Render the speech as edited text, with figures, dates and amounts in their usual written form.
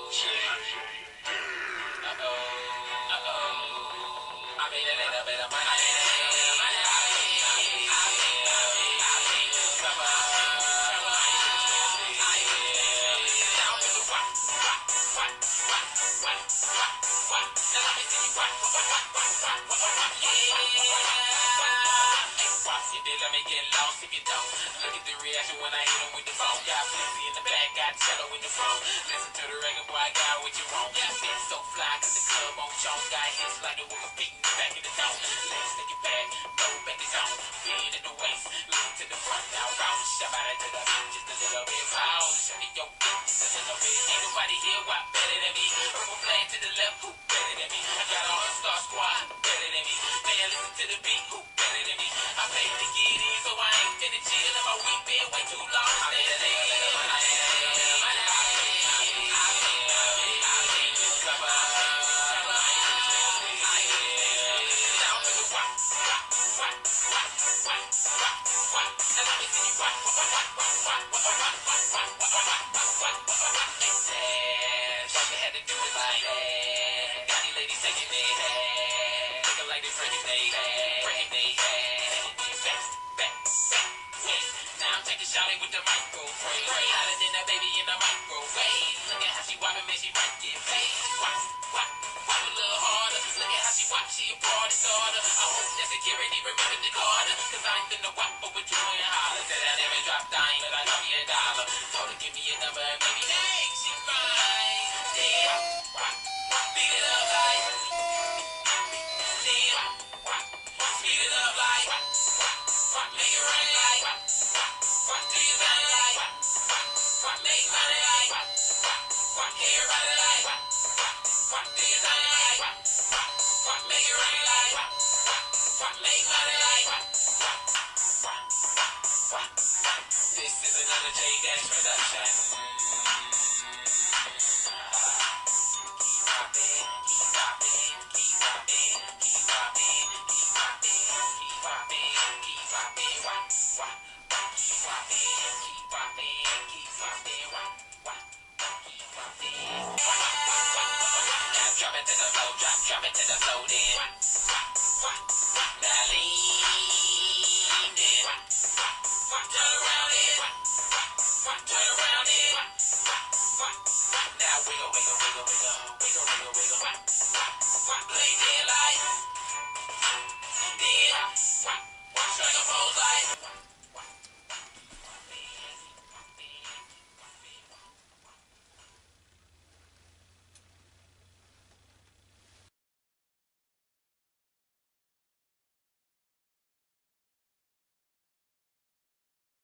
Let me get lost if you don't. Look at the reaction when I hit him with the phone. Got Flizzy in the back, got cello in the front. Listen to the record, boy, I got what you want. Bitch so fly, cause the club on Jones. Got hits like the woman beating the back of the dome. Legs take it back, throw back the zone. Feet in the waist, look to the front. Now round, shove out to the beat, just a little bit. Pound, show me your feet, just a little bit. Ain't nobody here, what better than me? Purple flame to the left, who better than me? I got all the star squad, better than me. Man, listen to the beat, who better than me? I paid to get in, so I ain't finna chill. If my week been way too long, stay the day. Shouting with the microphone, hotter than a baby in a microwave. Look at how she whopping, man, she right get paid. Whop a little harder. Look at how she whop, she a party starter. I hope that security remembered the Carter, cause I ain't finna whop over you and holler. Said I never dropped dime, but I got me $1. Told her give me a number and maybe dang, she fine. Damn, beat it up like. Damn, speed it up like. Make it rain like. Do you sound like? Make money like? Everybody like? Do you sound like? Make it rain like? Make money like? This is another J-Dash production. Keep poppin', keep poppin', keep poppin', keep poppin', keep poppin', keep poppin', keep poppin', wah. Keep poppin', keep poppin', Now drop it to the floor, drop it to the floor then. Now lean in. Turn around in. Turn around in. Now wiggle, wiggle, wiggle, wiggle, wiggle, wiggle, wiggle. Play dead like. Then. Strike a pose like.